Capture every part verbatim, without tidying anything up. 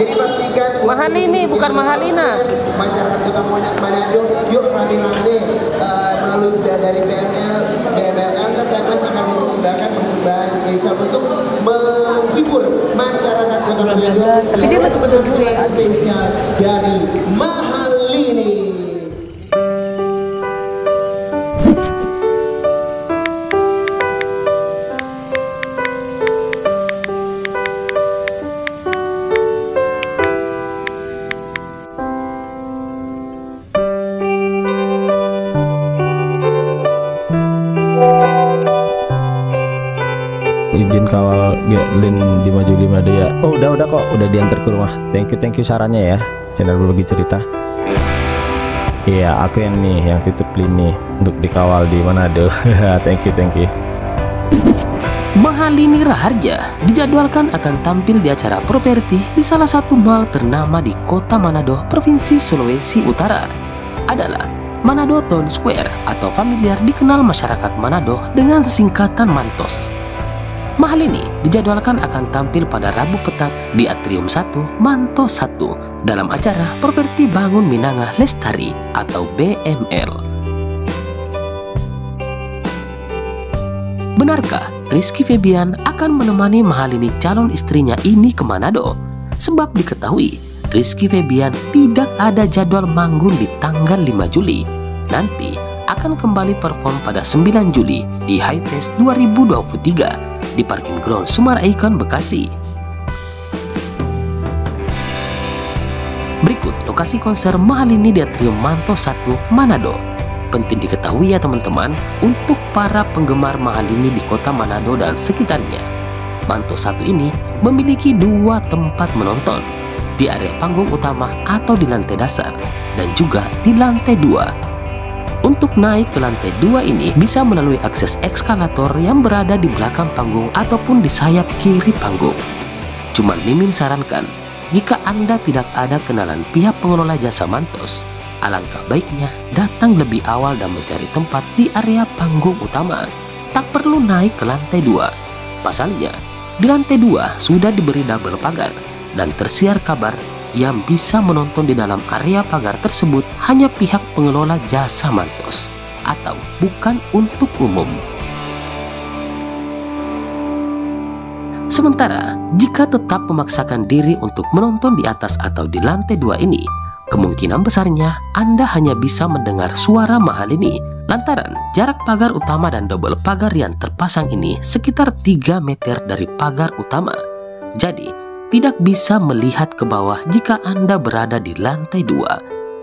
Jadi pastikan Mahalini bukan Mahalina. Masyarakat Kota Manado, yuk rame-rame uh, melalui dari B M L, B M L M kan akan mempersembahkan persembahan spesial untuk menghibur masyarakat Kota Manado. Tapi dia masih penampilan spesial dari Mahalini. Izin kawal Gelin di Maju lima D ya. Oh udah udah kok, udah diantar ke rumah. Thank you thank you sarannya ya. Channel berbagi cerita. Iya aku yang nih yang titip Lini untuk dikawal di Manado. Thank you thank you. Mahalini Raharja dijadwalkan akan tampil di acara properti di salah satu mall ternama di Kota Manado, Provinsi Sulawesi Utara. Adalah Manado Town Square atau familiar dikenal masyarakat Manado dengan singkatan Mantos. Mahalini dijadwalkan akan tampil pada Rabu petang di Atrium satu Mantos satu dalam acara Properti Bangun Minanga Lestari atau B M L. Benarkah Rizky Febian akan menemani Mahalini calon istrinya ini ke Manado? Sebab diketahui Rizky Febian tidak ada jadwal manggung di tanggal lima Juli. Nanti akan kembali perform pada sembilan Juli di High Fest dua ribu dua puluh tiga di Parking Ground Sumar Icon Bekasi. Berikut lokasi konser Mahalini di Atrium Mantos satu Manado. Penting diketahui ya teman-teman, untuk para penggemar Mahalini di kota Manado dan sekitarnya, Mantos satu ini memiliki dua tempat menonton, di area panggung utama atau di lantai dasar, dan juga di lantai dua. Untuk naik ke lantai dua ini bisa melalui akses eskalator yang berada di belakang panggung ataupun di sayap kiri panggung. Cuman Mimin sarankan, jika Anda tidak ada kenalan pihak pengelola jasa Mantos, alangkah baiknya datang lebih awal dan mencari tempat di area panggung utama. Tak perlu naik ke lantai dua. Pasalnya, di lantai dua sudah diberi double pagar dan tersiar kabar yang bisa menonton di dalam area pagar tersebut hanya pihak pengelola jasa Mantos atau bukan untuk umum. Sementara jika tetap memaksakan diri untuk menonton di atas atau di lantai dua ini, kemungkinan besarnya Anda hanya bisa mendengar suara Mahalini lantaran jarak pagar utama dan double pagar yang terpasang ini sekitar tiga meter dari pagar utama. Jadi tidak bisa melihat ke bawah jika Anda berada di lantai dua.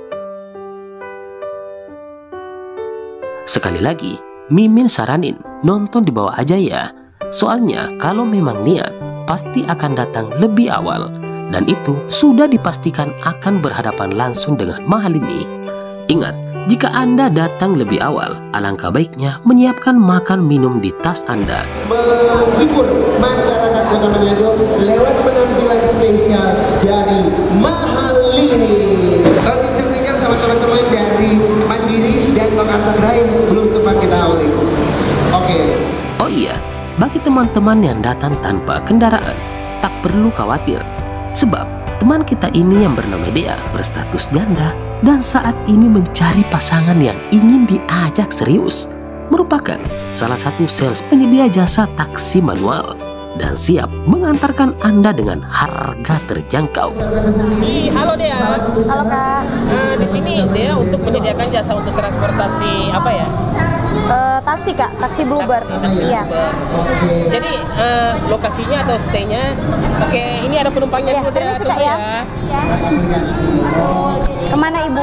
Sekali lagi, Mimin saranin nonton di bawah aja ya. Soalnya kalau memang niat, pasti akan datang lebih awal. Dan itu sudah dipastikan akan berhadapan langsung dengan Mahalini. Ingat, jika Anda datang lebih awal, alangkah baiknya menyiapkan makan minum di tas Anda. Menghibur masyarakat Kota Manado lewat penampilan spesial dari Mahalini. Bincang-bincang sama teman-teman dari Mandiri dan Lokarta Drive belum sempat kita awali. Oke. Okay. Oh iya, bagi teman-teman yang datang tanpa kendaraan, tak perlu khawatir. Sebab teman kita ini yang bernama Dea berstatus janda dan saat ini mencari pasangan yang ingin diajak serius. Merupakan salah satu sales penyedia jasa taksi manual dan siap mengantarkan Anda dengan harga terjangkau. Halo Dea. Halo Kak. Nah, di sini Dea untuk menyediakan jasa untuk transportasi apa ya? Uh, taksi Kak, taksi Bluebird. Taksi, taksi iya. Bluebird. Jadi uh, lokasinya atau stay-nya, oke, okay, ini ada penumpangnya dulu ya, Dea. Kak ya. ya. Kemana Ibu?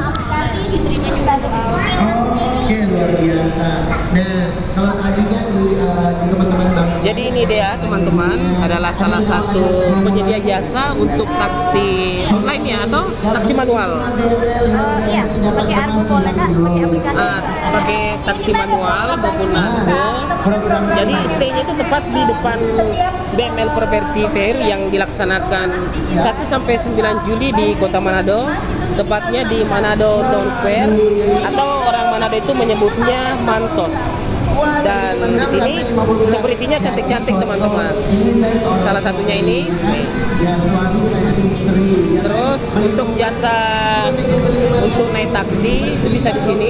Oke, luar biasa. Nah, kalau tadi kan di, uh, di teman-teman Bang. Jadi ini Dea teman-teman adalah salah satu penyedia jasa untuk taksi online ya atau taksi manual. Uh, iya, pakai Argo Kak, pakai aplikasi. Uh, pakai taksi manual maupun Argo. Jadi stay-nya itu tepat di depan B M L Property Fair yang dilaksanakan satu sampai sembilan Juli di Kota Manado, tepatnya di Manado Town Square atau orang Manado itu menyebutnya Mantos. Dan di sini security-nya cantik-cantik teman-teman. Salah satunya ini. Ya, suami saya istri. Terus untuk jasa untuk naik taksi itu bisa di sini.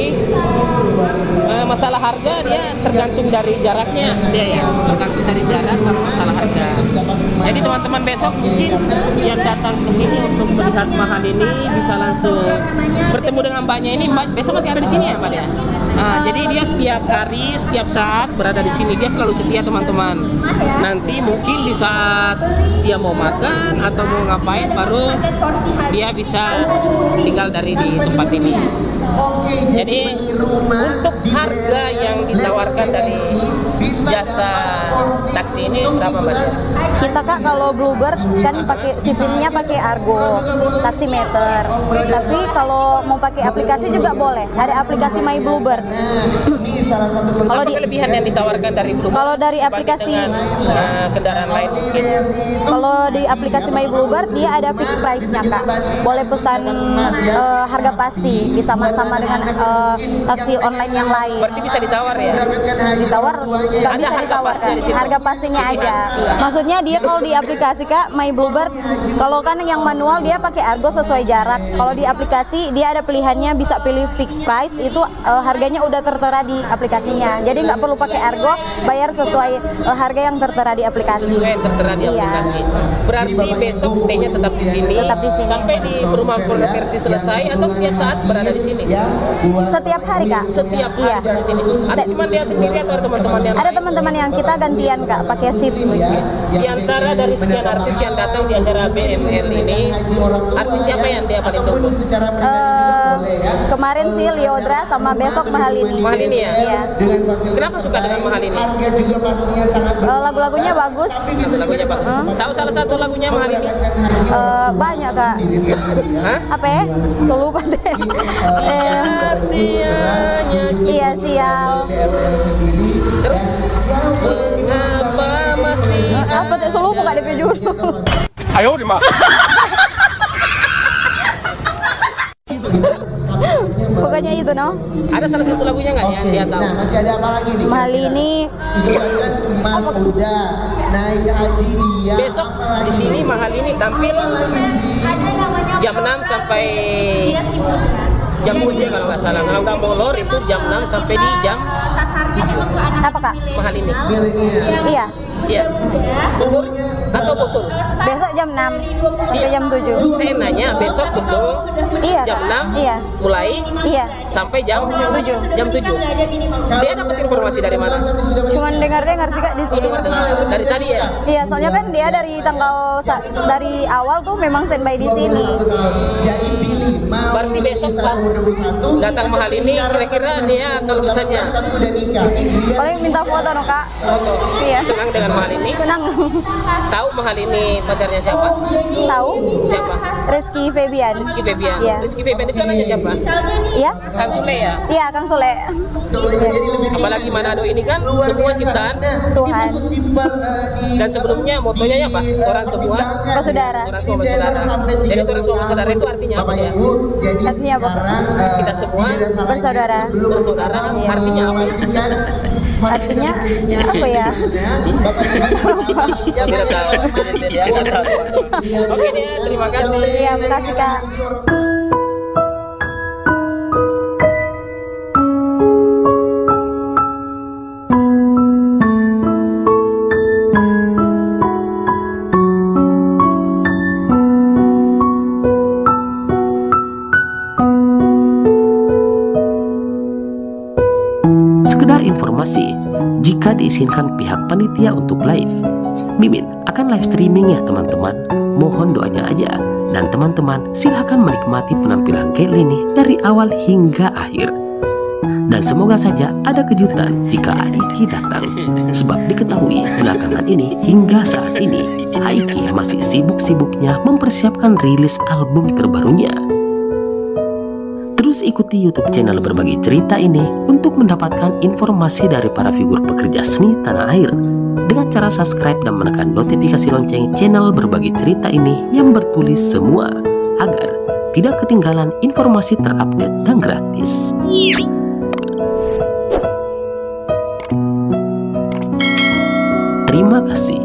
Uh, masalah harga dia tergantung dari jaraknya dia ya, tergantung dari jarak sama masalah harga. Jadi teman-teman besok mungkin yang datang ke sini untuk melihat mahal ini bisa langsung bertemu dengan mbaknya ini. Mbak besok masih ada di sini ya Mbak ya? Nah, jadi dia setiap hari, setiap saat berada di sini. Dia selalu setia teman-teman. Nanti mungkin di saat dia mau makan atau mau ngapain baru dia bisa tinggal dari di tempat ini. Jadi untuk harga yang ditawarkan dari jasa taksi ini berapa Mbak? Kita Kak kalau Bluebird kan pakai sistemnya pakai Argo taksimeter. Tapi kalau mau pakai aplikasi juga boleh. Ada aplikasi My Bluebird. Kalau di kelebihan yang ditawarkan dari Bluebird? Kalau dari aplikasi dengan, uh, kendaraan lain mungkin. Kalau di aplikasi My Bluebird dia ada fixed price-nya Kak. Boleh pesan uh, harga pasti bisa sama-sama dengan uh, taksi online yang lain. Berarti bisa ditawar ya? Ditawar nggak bisa ditawarkan. Harga pastinya ada. Maksudnya dia kalau di aplikasi Kak My Bluebird, kalau kan yang manual dia pakai Argo sesuai jarak. Kalau di aplikasi dia ada pilihannya bisa pilih fixed price, itu uh, harganya udah tertera di aplikasinya. Jadi nggak perlu pakai Argo, bayar sesuai uh, harga yang tertera di aplikasi. Sesuai yang tertera di Iya. aplikasi. Berarti besok stay-nya tetap di sini. Tetap di sini. Sampai di perumahan Properti selesai atau setiap saat berada di sini? Setiap hari Kak. Setiap hari Iya. berada di sini. Atau cuma dia sendiri atau ada teman-teman yang Ada lain? teman-teman yang kita gantian Kak, pakai shift. Di antara dari sekian artis yang datang di acara B M L ini, artis siapa yang dia paling tunggu? Uh, kemarin sih Liodra sama besok Mahalini. Mahalini ya? Iya. Kenapa suka dengan Mahalini? Uh, lagu-lagunya bagus. Lagunya bagus. Hmm? Tahu salah satu lagunya Mahalini? Uh, banyak Kak. Hah? Apa ya? Tuh lupa deh. Eh, Sia-sianya iya sial. terus mengapa masih Apa tuh? Selalu lupa Kak D P judul. Ayo di mah. Pokoknya itu no. ada salah satu lagunya nggak yang dia tahu? Nah, masih ada apa lagi nih? Mahalini. Ibaratkan emas udah naik haji iya. Besok di sini Mahalini tampil jam enam sampai jam tujuh kalau nggak salah. Kalau nggak molor itu jam enam sampai di jam tujuh. Apa Kak? Mahalini. Iya. Iya. Betul atau betul? Besok jam enam sampai jam tujuh. Saya nanya besok betul Iya. jam Kak. enam Iya. mulai Iya. sampai jam tujuh. Jam tujuh. Dia dapat informasi dari mana? Cuman dengar-dengar sih Kak di sini. Dengar dari tadi ya. Iya, soalnya kan dia dari tanggal sa- dari awal tuh memang standby di sini. Jadi pilih mau Berarti besok pas datang Mahalini kira-kira dia kalau misalnya tapi udah nikah. Paling minta foto no Kak. foto Iya. senang dengan Mahalini, Senang. tahu Mahalini pacarnya siapa? Tahu? Siapa? Rizky Febian. Rizky Febian. Iya. Rizky Febian itu anaknya siapa? Iya? Kang Sule ya. Iya, Kang Sule. Apalagi Manado ini kan semua ciptaan Tuhan. dan sebelumnya motonya ya apa? Orang semua Bersaudara. orang semua bersaudara. Jadi orang semua bersaudara itu artinya apa ya? Artinya apa? Kita semua Bersaudara. bersaudara Iya. artinya apa? Artinya apa ya? Tidak tahu. Dia nggak tahu. Oke deh, terima kasih. Iya, makasih Kak. Sekedar informasi, jika diizinkan pihak panitia untuk live, Mimin akan live streaming ya teman-teman. Mohon doanya aja. Dan teman-teman silahkan menikmati penampilan Gail ini dari awal hingga akhir. Dan semoga saja ada kejutan jika Aiki datang. Sebab diketahui belakangan ini hingga saat ini Aiki masih sibuk-sibuknya mempersiapkan rilis album terbarunya. Terus ikuti YouTube channel Berbagi Cerita ini untuk mendapatkan informasi dari para figur pekerja seni tanah air dengan cara subscribe dan menekan notifikasi lonceng channel Berbagi Cerita ini yang bertulis semua agar tidak ketinggalan informasi terupdate dan gratis. Terima kasih.